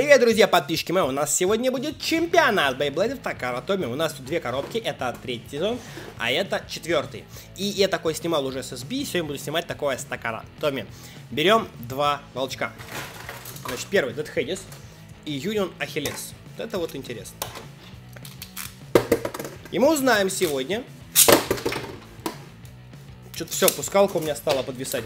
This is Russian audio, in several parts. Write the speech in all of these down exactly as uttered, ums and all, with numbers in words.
Привет, друзья, подписчики мои, у нас сегодня будет чемпионат Бейблейдов Такара Томи. У нас тут две коробки, это третий сезон, а это четвертый. И я такой снимал уже с эс би, сегодня буду снимать такое с Такара Томи. Берем два волчка. Значит, первый Dead Hades и Юнион Ахиллес. Вот это вот интересно. И мы узнаем сегодня... Что-то все, пускалка у меня стала подвисать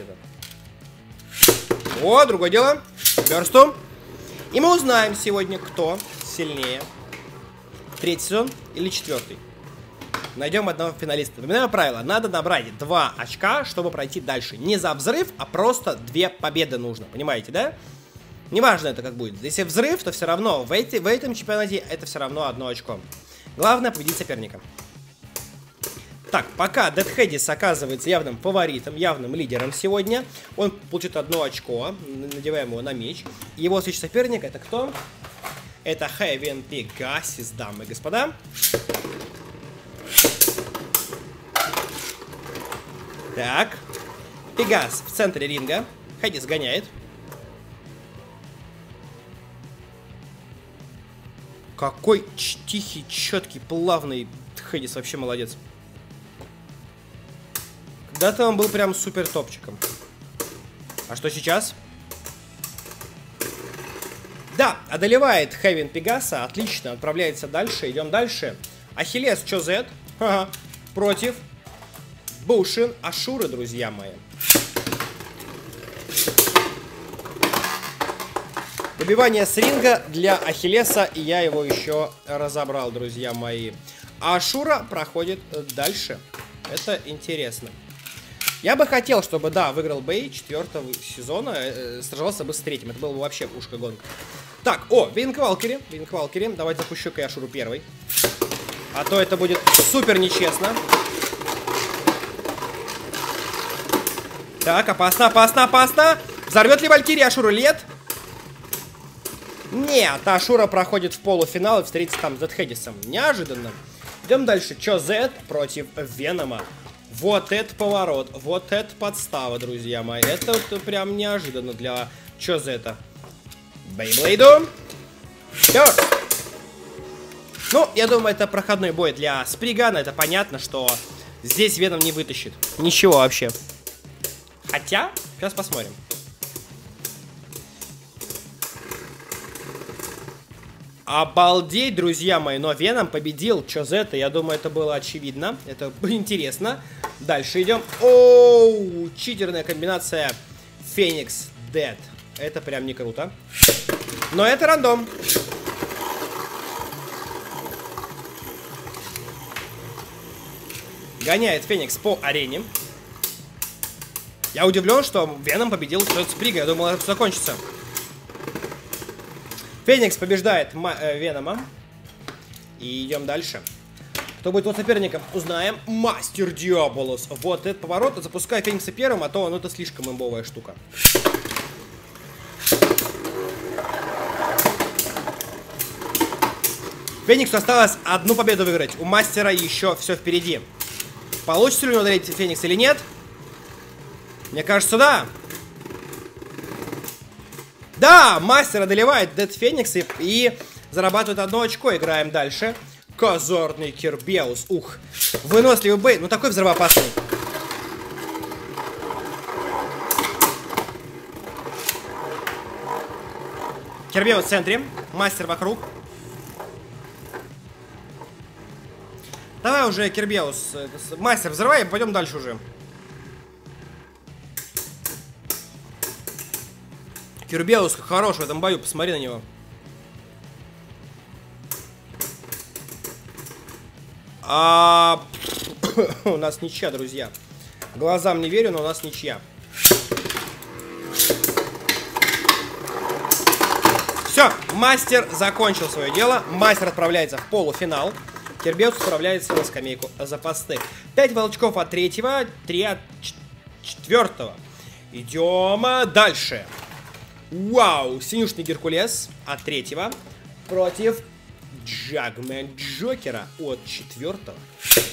это. О, другое дело. Бёрсту. И мы узнаем сегодня, кто сильнее. Третий сезон или четвертый. Найдем одного финалиста. Напоминаю правило. Надо набрать два очка, чтобы пройти дальше. Не за взрыв, а просто две победы нужно. Понимаете, да? Неважно это как будет. Если взрыв, то все равно в, эти, в этом чемпионате это все равно одно очко. Главное победить соперника. Так, пока Dead Hades оказывается явным фаворитом, явным лидером сегодня. Он получит одно очко. Надеваем его на меч. Его следующий соперник это кто? Это Heaven Pegasus, дамы и господа. Так. Пегас в центре ринга. Хедис гоняет. Какой тихий, четкий, плавный Хедис. Вообще молодец. Когда-то он был прям супер топчиком. А что сейчас? Да, одолевает Хевен Пегаса. Отлично, отправляется дальше. Идем дальше. Ахиллес Чозет ага, против Бушин Ашуры, друзья мои. Добивание с ринга для Ахиллеса. И я его еще разобрал, друзья мои. А Ашура проходит дальше. Это интересно. Я бы хотел, чтобы, да, выиграл Бэй четвертого сезона, э, сражался бы с третьим. Это было бы вообще пушка гонка. Так, о, Винг Валкири. Винг Валкири. Давайте запущу-ка я Ашуру первый. А то это будет супер нечестно. Так, опасно, опасно, опасно. Взорвет ли Валькирия Ашуру? Нет. Нет, Ашура проходит в полуфинал и встретится там с Dead Hades'ом. Неожиданно. Идем дальше. Чозет против Венома. Вот это поворот, вот это подстава, друзья мои. Это вот прям неожиданно для Чозета. Бейблейду. Все. Ну, я думаю, это проходной бой для Спригана. Это понятно, что здесь Веном не вытащит. Ничего вообще. Хотя, сейчас посмотрим. Обалдеть, друзья мои, но Веном победил Чозета, я думаю, это было очевидно, это интересно. Дальше идем. Оу, читерная комбинация Феникс Дед. Это прям не круто. Но это рандом. Гоняет Феникс по арене. Я удивлен, что Веном победил Сприга, я думал, это закончится. Феникс побеждает э, Венома. И идем дальше. Кто будет его соперником, узнаем. Мастер Диаболос. Вот этот поворот. Запускай Феникса первым, а то ну, это слишком имбовая штука. Фениксу осталось одну победу выиграть. У Мастера еще все впереди. Получится ли у него одолеть Феникс или нет? Мне кажется, да. Да, Мастер одолевает Dead Феникс и, и зарабатывает одно очко. Играем дальше. Козорный Кербеус. Ух. Выносливый Бэй. Ну такой взрывоопасный. Кербеус в центре. Мастер вокруг. Давай уже, Кербеус. Мастер, взрывай, пойдем дальше уже. Кербеус хорош в этом бою, посмотри на него. А... у нас ничья, друзья. Глазам не верю, но у нас ничья. Все, Мастер закончил свое дело. Мастер отправляется в полуфинал. Кербеус отправляется на скамейку запасных. пять волчков от третьего, три от четвертого. Идем дальше. Вау, синюшный Геркулес от третьего против Джагмен Джокера от четвертого.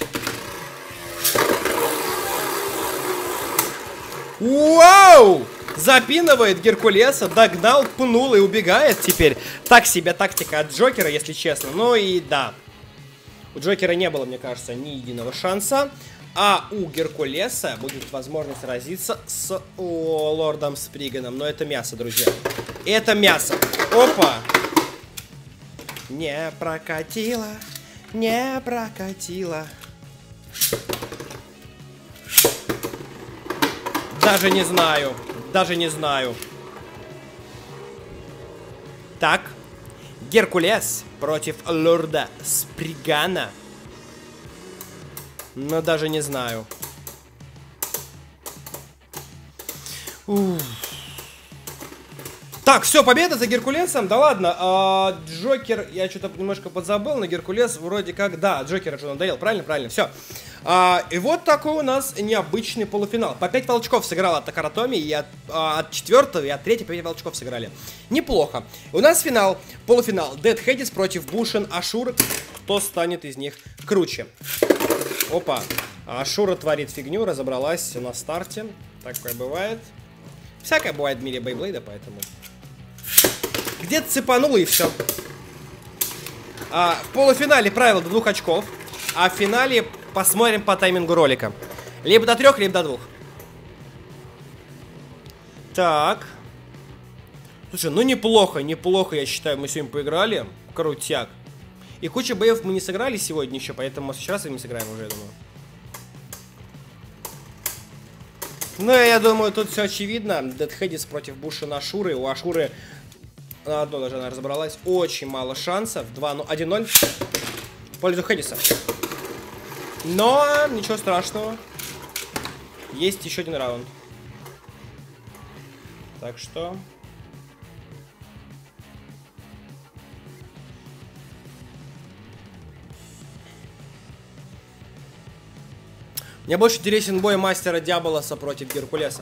Вау! Запинывает Геркулеса, догнал, пнул и убегает теперь. Так себе тактика от Джокера, если честно. Ну и да. У Джокера не было, мне кажется, ни единого шанса. А у Геркулеса будет возможность сразиться с о, лордом Сприганом. Но это мясо, друзья. Это мясо. Опа. Не прокатило. Не прокатило. Даже не знаю. Даже не знаю. Так. Геркулес против лорда Спригана. Но даже не знаю. Уф. Так, все, победа за Геркулесом. Да ладно, а, Джокер, я что-то немножко подзабыл, но Геркулес вроде как, да, Джокера уже надоел, правильно, правильно, все. А, и вот такой у нас необычный полуфинал. По пять волчков сыграла Такаратоми, и от, а, от четвертого и от третьего по пять волчков сыграли. Неплохо. У нас финал, полуфинал. Дед Хедис против Бушен Ашур. Кто станет из них круче? Опа. Ашура творит фигню, разобралась на старте. Такое бывает. Всякое бывает в мире Бейблейда, поэтому... Где-то цепануло и все. А, в полуфинале правило до двух очков. А в финале посмотрим по таймингу ролика. Либо до трех, либо до двух. Так. Слушай, ну неплохо, неплохо, я считаю, мы сегодня поиграли. Крутяк. И кучу боев мы не сыграли сегодня еще, поэтому сейчас раз и не сыграем уже, я думаю. Ну, я думаю, тут все очевидно. Дед Хедис против Бушена Ашуры. У Ашуры на одно даже она разобралась. Очень мало шансов. один ноль. В пользу Хедиса. Но ничего страшного. Есть еще один раунд. Так что... Мне больше интересен бой мастера Диаболоса против Геркулеса.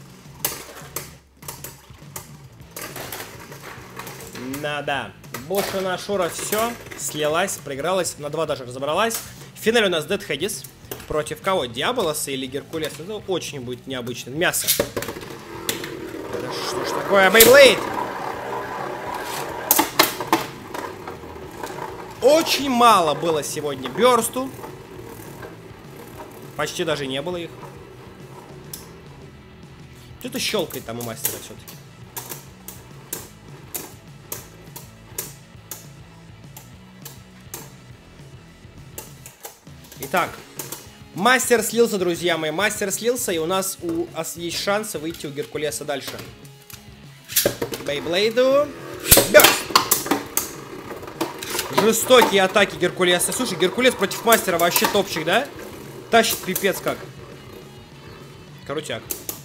Да-да. Бушена Ашура все. Слилась, проигралась. На два даже разобралась. В финале у нас Дед Хедис. Против кого? Диаболоса или Геркулеса? Это очень будет необычно. Мясо. Это что ж такое? Бейблейд! Очень мало было сегодня бёрсту. Почти даже не было их. Что-то щелкает там у мастера все-таки. Итак, мастер слился, друзья мои. Мастер слился, и у нас, у нас есть шансы выйти у Геркулеса дальше. Бейблейду. Бёрст! Жестокие атаки Геркулеса. Слушай, Геркулес против мастера вообще топчик, да? Тащит пипец как. Крутяк.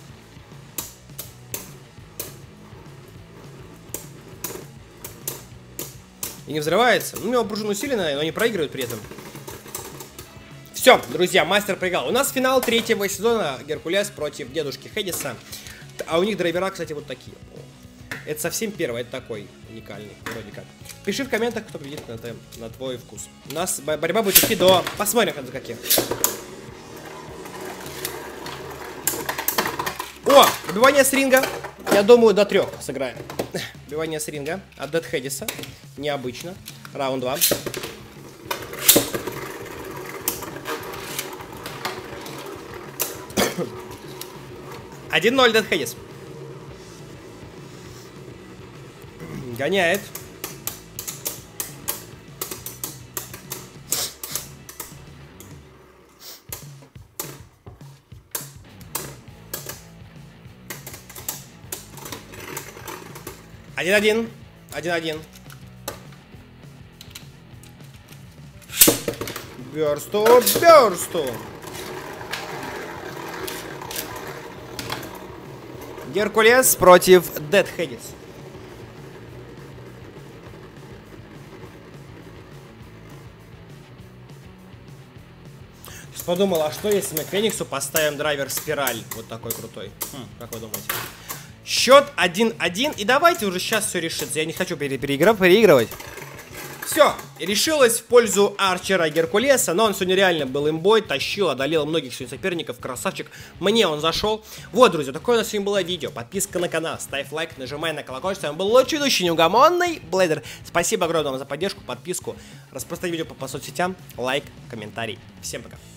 И не взрывается. Ну, у него пружина усиленная, но они проигрывают при этом. Все, друзья, мастер проиграл. У нас финал третьего сезона. Геркулес против дедушки Хедиса. А у них драйвера, кстати, вот такие. Это совсем первый, это такой уникальный, вроде как. Пиши в комментах, кто победит на, на твой вкус. У нас борьба будет идти до... Посмотрим, до каких. О, убивание с ринга. Я думаю, до трех сыграем. Убивание с ринга от Дед Хедиса. Необычно. Раунд два. один ноль Дед Хедис. Гоняет. Один-один. Один-один. Бёрсту, бёрсту. Геркулес против Дед Хедис. Подумал, а что если мы Фениксу поставим драйвер спираль? Вот такой крутой. Хм, как вы думаете? Счет один-один. И давайте уже сейчас все решится. Я не хочу пере переиграв переигрывать. Все, решилось в пользу Арчера Геркулеса, но он сегодня реально был имбой, тащил, одолел многих сегодня соперников, красавчик. Мне он зашел. Вот, друзья, такое у нас сегодня было видео. Подписка на канал, ставь лайк, нажимай на колокольчик. С вами был лучший ведущий неугомонный Блейдер. Спасибо огромное вам за поддержку, подписку, распространить видео по, по соцсетям, лайк, комментарий. Всем пока.